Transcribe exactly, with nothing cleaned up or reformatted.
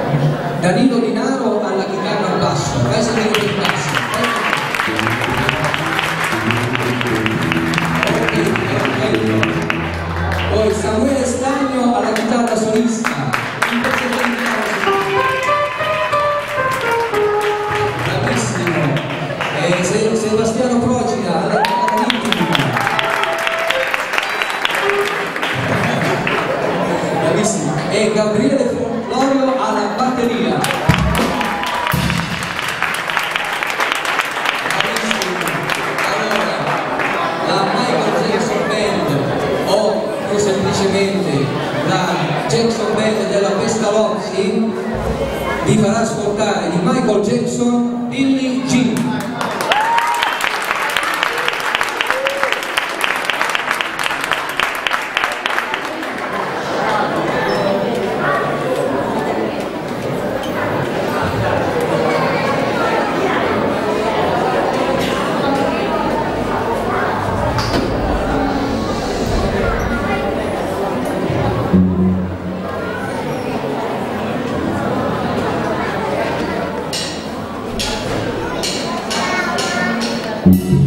Danilo Dinaro alla chitarra al basso, fai sentire il basso. Poi Samuele Stagno alla chitarra solista. Bravissimo. E Sebastiano Procida alla chitarra ritmica. Bravissimo. E Gabriele Florio alla batteria. Bravissimo. Allora, la Michael Jackson Band o più semplicemente la Jackson Band della Pestalozzi vi farà ascoltare di Michael Jackson Billie Jean. Mm-hmm.